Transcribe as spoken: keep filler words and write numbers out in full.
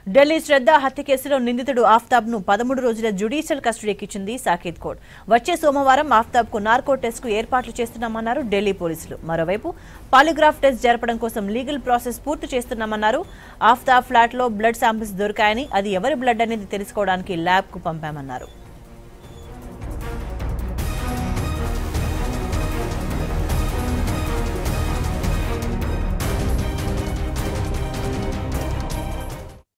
ఢిల్లీ శ్రద్ధ హత్య కేసులో నిందితుడు ఆఫ్తాబ్ ను పదమూడు రోజుల జ్యుడిషియల్ కస్టడీకి ఇచ్చింది సాకేత్ కోర్టు. వచ్చే సోమవారం ఆఫ్తాబ్ కు నార్కో టెస్ట్ కు ఏర్పాట్లు చేస్తున్నామన్నారు ఢిల్లీ పోలీసులు. మరోవైపు పాలిగ్రాఫ్ టెస్ట్ జరపడం కోసం లీగల్ ప్రాసెస్ పూర్తి చేస్తున్నామన్నారు. ఆఫ్తాబ్ ఫ్లాట్ లో బ్లడ్ శాంపిల్స్ దొరికాయని, అది ఎవరి బ్లడ్ అనేది తెలుసుకోవడానికి ల్యాబ్ కు పంపామన్నారు.